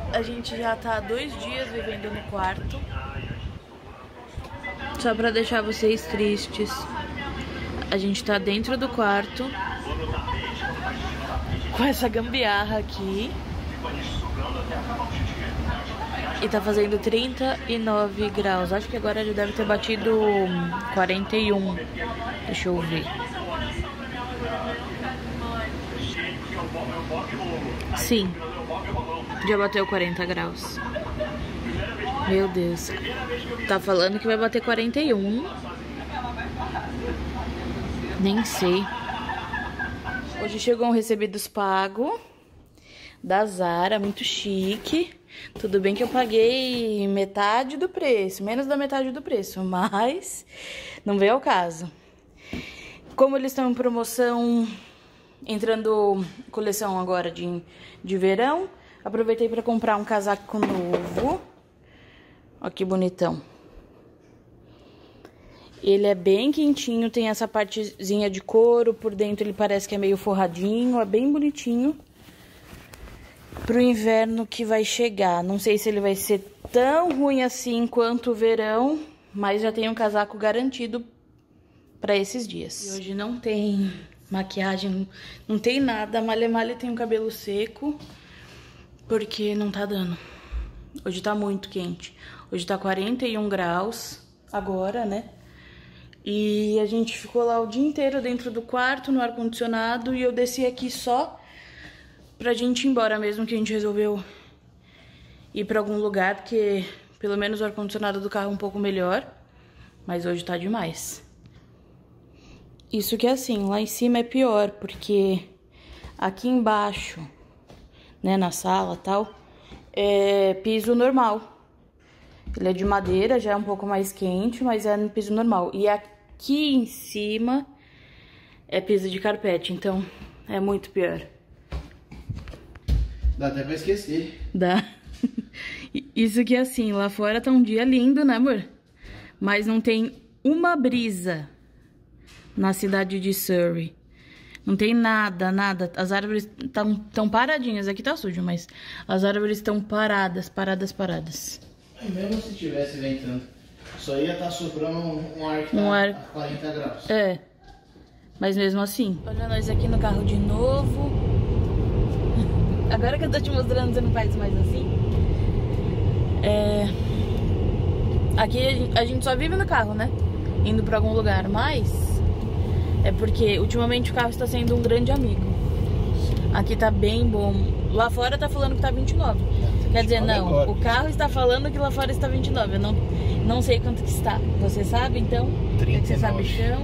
A gente já tá há 2 dias vivendo no quarto. Só pra deixar vocês tristes. A gente tá dentro do quarto com essa gambiarra aqui. E tá fazendo 39 graus. Acho que agora já deve ter batido 41. Deixa eu ver. Sim, já bateu 40 graus. Meu Deus. Tá falando que vai bater 41. Nem sei. Hoje chegou um recebidos pago da Zara, muito chique. Tudo bem que eu paguei metade do preço, menos da metade do preço, mas não veio ao caso. Como eles estão em promoção, entrando coleção agora de verão, aproveitei para comprar um casaco novo. Olha que bonitão. Ele é bem quentinho, tem essa partezinha de couro, por dentro ele parece que é meio forradinho, é bem bonitinho. Pro inverno que vai chegar. Não sei se ele vai ser tão ruim assim quanto o verão, mas já tem um casaco garantido para esses dias. E hoje não tem maquiagem, não tem nada. A Malha tem o cabelo seco, porque não tá dando. Hoje tá muito quente. Hoje tá 41 graus agora, né? E a gente ficou lá o dia inteiro dentro do quarto, no ar-condicionado, e eu desci aqui só pra gente ir embora mesmo, que a gente resolveu ir pra algum lugar, porque pelo menos o ar-condicionado do carro é um pouco melhor, mas hoje tá demais. Isso que é assim, lá em cima é pior, porque aqui embaixo, né, na sala e tal, é piso normal. Ele é de madeira, já é um pouco mais quente, mas é no piso normal. E aqui em cima é piso de carpete, então é muito pior. Dá até pra esquecer. Dá. Isso que é assim, lá fora tá um dia lindo, né, amor? Mas não tem uma brisa na cidade de Surrey. Não tem nada, nada. As árvores tão paradinhas. Aqui tá sujo, mas as árvores estão paradas. E mesmo se tivesse ventando, só ia estar soprando um ar que tá a 40 graus. É. Mas mesmo assim. Olha nós aqui no carro de novo. Agora que eu tô te mostrando, você não faz mais assim. Aqui a gente só vive no carro, né? Indo pra algum lugar, mas é porque ultimamente o carro está sendo um grande amigo. Aqui tá bem bom. Lá fora tá falando que tá 29. Quer dizer, não, agora. O carro está falando que lá fora está 29. Eu não sei quanto que está. Você sabe, então? 39. Você sabe o chão?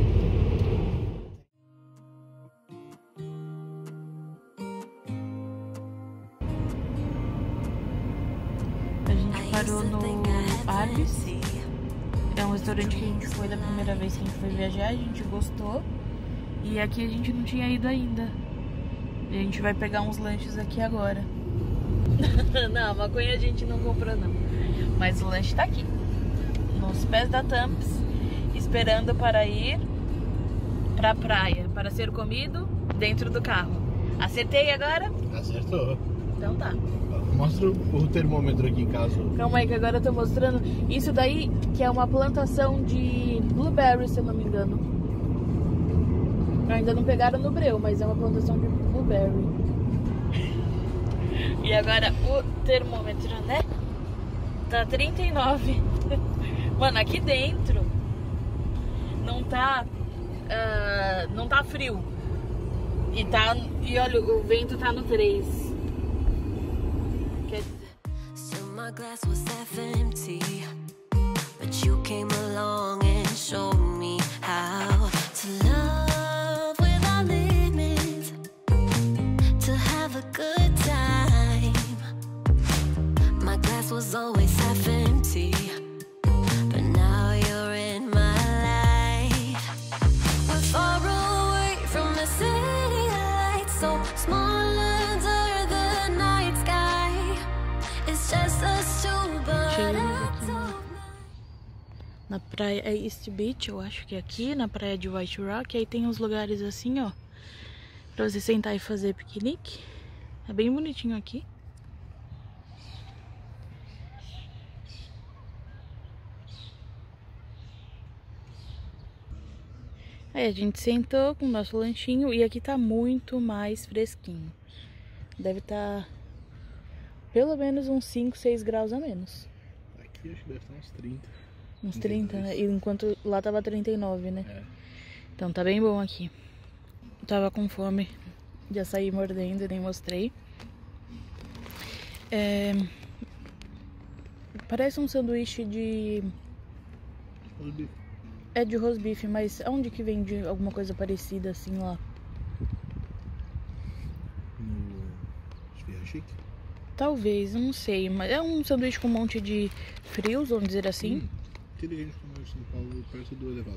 A gente parou no Arby's. É um restaurante que a gente foi da primeira vez que a gente foi viajar. A gente gostou. E aqui a gente não tinha ido ainda. E a gente vai pegar uns lanches aqui agora. Não, a maconha a gente não comprou não. Mas o lanche tá aqui, nos pés da Thames, esperando para ir pra praia, para ser comido dentro do carro. Acertei agora? Acertou. Então tá. Mostra o termômetro aqui, caso... Calma aí que agora eu tô mostrando. Isso daí que é uma plantação de blueberry, se eu não me engano. Ainda não pegaram no breu, mas é uma plantação de blueberry. E agora o termômetro, né? Tá 39. Mano, aqui dentro não tá frio. E olha, o vento tá no 3. Quer dizer... Still my glass was half empty, but you came along and showed me how to love without limits, to have a good time. My glass was always half empty, but now you're in my life. We're far away from the city lights, so small under the night sky. It's just us two, but I don't know. Na praia é East Beach, eu acho que é aqui, na praia de White Rock. Aí tem uns lugares assim, ó, pra você sentar e fazer piquenique. É bem bonitinho aqui. Aí a gente sentou com o nosso lanchinho e aqui tá muito mais fresquinho. Deve estar pelo menos uns 5, 6 graus a menos. Aqui acho que deve estar uns 30. Uns 30, né? E enquanto lá tava 39, né? É. Então tá bem bom aqui. Tava com fome. Já saí mordendo e nem mostrei. Parece um sanduíche de... Rosbife. É de rosbife, mas onde que vende alguma coisa parecida assim lá? No Esfirra Chique? Talvez, não sei. Mas é um sanduíche com um monte de frios, vamos dizer assim. Aquele que a gente comeu em São Paulo perto do elevado.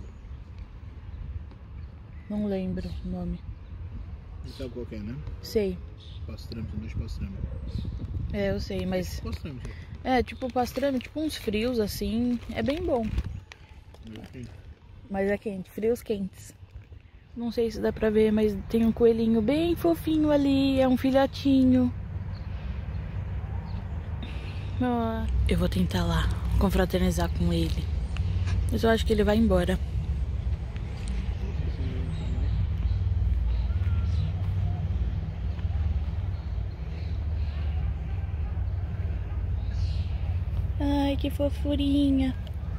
Não lembro o nome. Não sabe qual que é, né? Sei. Pastrame, sanduíche pastrame. É, eu sei, mas... Pastrame, sim. É, tipo pastrame, tipo uns frios assim. É bem bom. Mas é quente, frios quentes. Não sei se dá pra ver, mas tem um coelhinho bem fofinho ali. É um filhotinho. Eu vou tentar lá confraternizar com ele. Mas eu acho que ele vai embora. Ai, que fofurinha.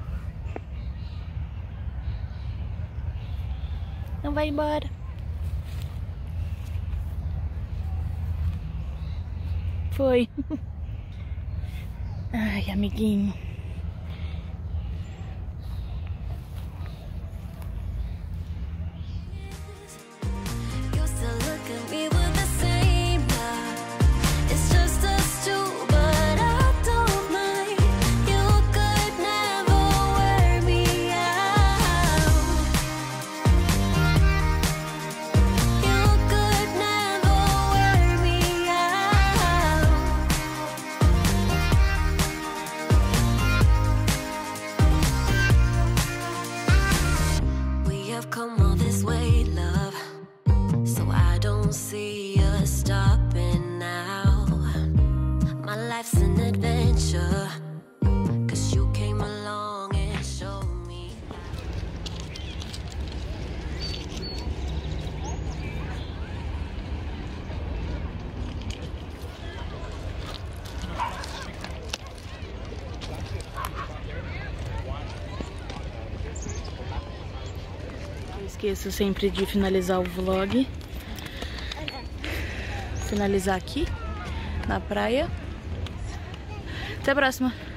Não vai embora. Foi. Ai, amiguinho. Come all this way, love, so I don't see us stopping now. My life's an adventure, 'cause you came along and showed me. Esqueço sempre de finalizar o vlog. Finalizar aqui na praia. Até a próxima.